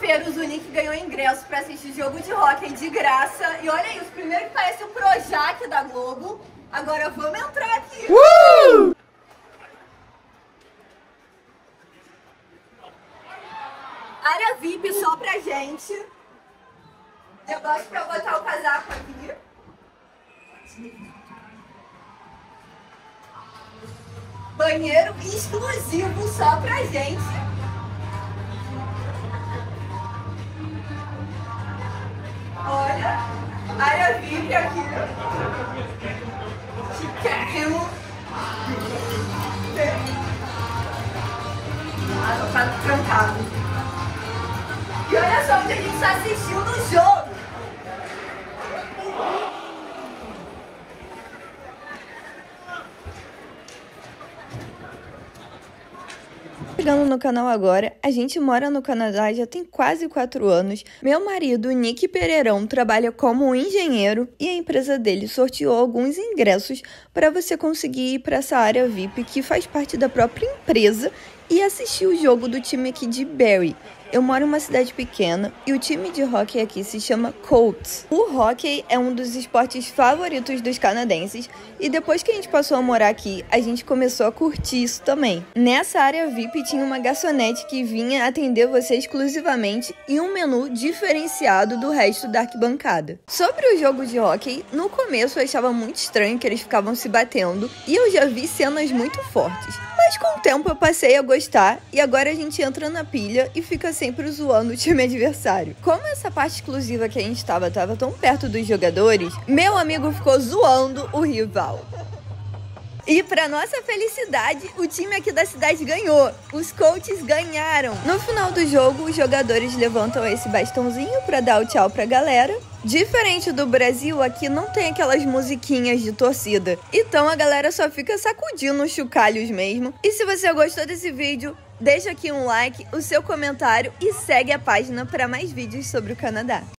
Peruso, o Nick ganhou ingresso pra assistir jogo de hóquei de graça. E olha isso, primeiro que parece o Projac da Globo. Agora vamos entrar aqui. Área VIP só pra gente. Negócio pra botar o casaco aqui. Banheiro exclusivo só pra gente. Olha, área VIP aqui. Chiquérrimo. Ah, não tá trancado. E olha só onde a gente só assistiu no jogo. Chegando no canal agora, a gente mora no Canadá já tem quase 4 anos. Meu marido, Nick Pereirão, trabalha como engenheiro e a empresa dele sorteou alguns ingressos para você conseguir ir para essa área VIP que faz parte da própria empresa e assistir o jogo do time aqui de Barrie. Eu moro em uma cidade pequena e o time de hóquei aqui se chama Colts. O hóquei é um dos esportes favoritos dos canadenses e depois que a gente passou a morar aqui, a gente começou a curtir isso também. Nessa área VIP tinha uma garçonete que vinha atender você exclusivamente e um menu diferenciado do resto da arquibancada. Sobre o jogo de hóquei, no começo eu achava muito estranho que eles ficavam se batendo e eu já vi cenas muito fortes. Mas com o tempo eu passei a gostar e agora a gente entra na pilha e fica sempre zoando o time adversário. Como essa parte exclusiva que a gente tava tão perto dos jogadores, meu amigo ficou zoando o rival. E pra nossa felicidade, o time aqui da cidade ganhou. Os Colts ganharam. No final do jogo, os jogadores levantam esse bastãozinho pra dar o tchau pra galera. Diferente do Brasil, aqui não tem aquelas musiquinhas de torcida. Então a galera só fica sacudindo os chocalhos mesmo. E se você gostou desse vídeo, deixa aqui um like, o seu comentário e segue a página para mais vídeos sobre o Canadá.